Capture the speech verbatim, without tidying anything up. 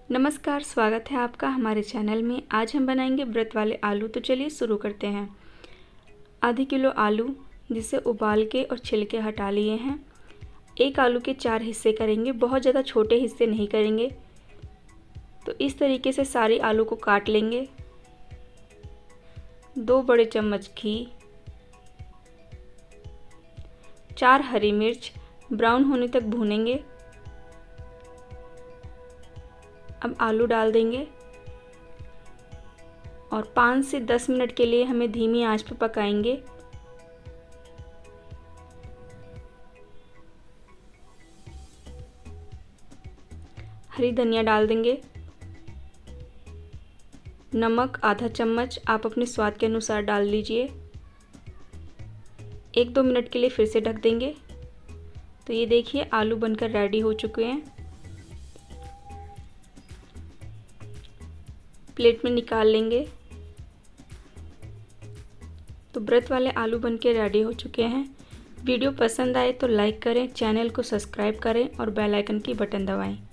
नमस्कार, स्वागत है आपका हमारे चैनल में। आज हम बनाएंगे व्रत वाले आलू। तो चलिए शुरू करते हैं। आधी किलो आलू जिसे उबाल के और छिलके हटा लिए हैं। एक आलू के चार हिस्से करेंगे, बहुत ज़्यादा छोटे हिस्से नहीं करेंगे। तो इस तरीके से सारे आलू को काट लेंगे। दो बड़े चम्मच घी, चार हरी मिर्च ब्राउन होने तक भूनेंगे। अब आलू डाल देंगे और पाँच से दस मिनट के लिए हमें धीमी आंच पर पकाएंगे। हरी धनिया डाल देंगे। नमक आधा चम्मच, आप अपने स्वाद के अनुसार डाल लीजिए। एक दो मिनट के लिए फिर से ढक देंगे। तो ये देखिए आलू बनकर रेडी हो चुके हैं। प्लेट में निकाल लेंगे। तो व्रत वाले आलू बनके रेडी हो चुके हैं। वीडियो पसंद आए तो लाइक करें, चैनल को सब्सक्राइब करें और बेल आइकन की बटन दबाएं।